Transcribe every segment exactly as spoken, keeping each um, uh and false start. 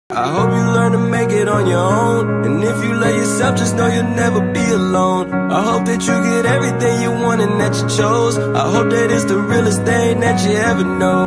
I hope you learn to make it on your own. And if you love yourself, just know you'll never be alone. I hope that you get everything you want and that you chose. I hope that it's the realest thing that you ever know.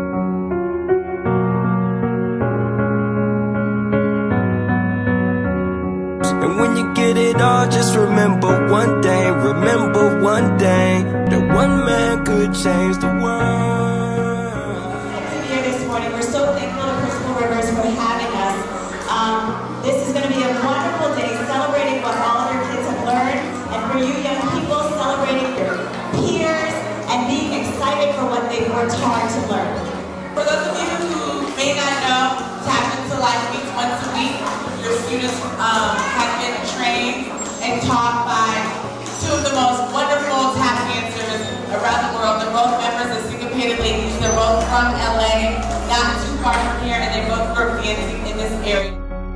And when you get it all, just remember one thing. Remember one thing, that one man could change the world. Here this morning, we're so thankful to Principal Rivers for having us. Um, this is going to be a wonderful day, celebrating what all of your kids have learned, and for you young people, celebrating your peers and being excited for what they've worked hard to learn. For those of you who may not know, Tap Into Life meets once a week. Your students um, have been trained and taught by two of the most wonderful tap dancers around the world. They're both members of Syncopated ladies. They're both from L A, not too far from here, and they both grew up dancing in this area.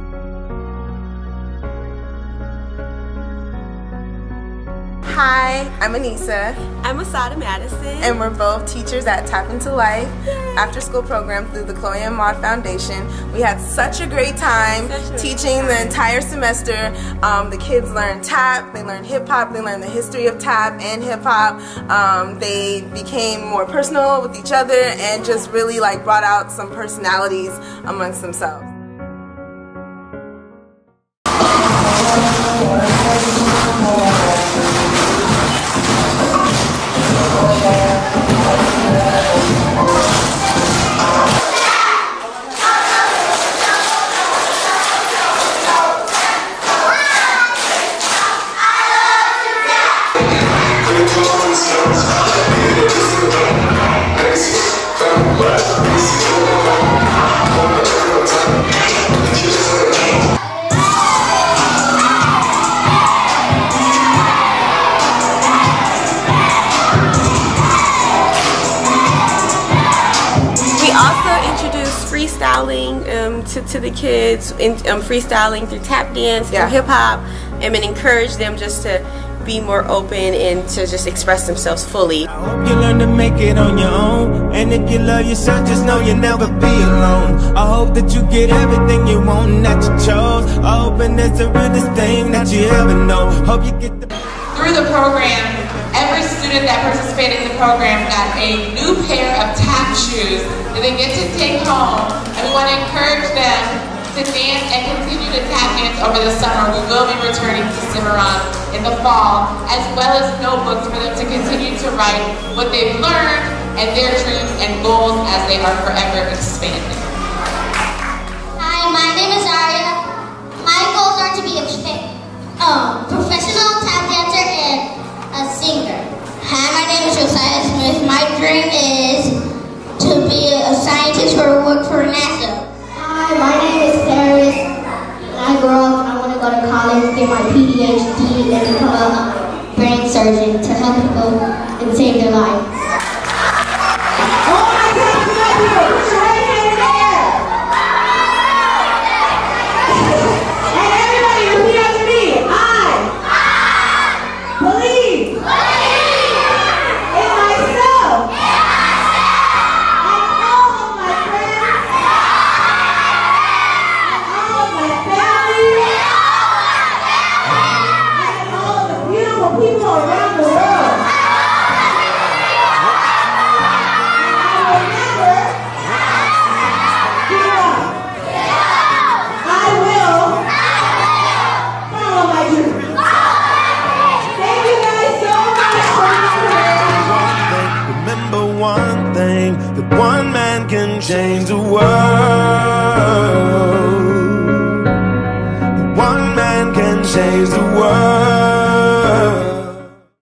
Hi, I'm Anissa. I'm Asada Madison. And we're both teachers at Tap Into Life after school program through the Chloe and Maud Foundation. We had such a great time a teaching great time. the entire semester. Um, the kids learned tap, they learned hip hop, they learned the history of tap and hip hop. Um, they became more personal with each other and just really like brought out some personalities amongst themselves. Freestyling um, to, to the kids, in, um, freestyling through tap dance, yeah. through hip hop, and then encourage them just to be more open and to just express themselves fully. I hope you learn to make it on your own. And if you love yourself, just know you'll never be alone. I hope that you get everything you want and that you chose. I hope and it's the realest thing that you ever know. Hope you get the... Through the program, every student that participated in the program got a new pair of tap shoes that they get to take home, and we want to encourage them to dance and continue to tap dance over the summer. We will be returning to Cimarron in the fall, as well as notebooks for them to continue to write what they've learned and their dreams and goals as they are forever expanding. Hi, my name is Aria. My goals are to be a um, professional tap dancer and a singer. Hi, my name is Josiah Smith. My dream is to be a scientist or work for NASA. Hi, my name is Paris. When I grow up, I want to go to college, get my P D H D, and become a brain surgeon to help people and save their lives. All my class is up here. Put your right hand in the air. And everybody repeat after me. I, believe. In myself. People around the world. And I will never give up. I will follow my dreams. Thank you guys so much for listening. Remember one thing, that one man can change the world. One man can change the world.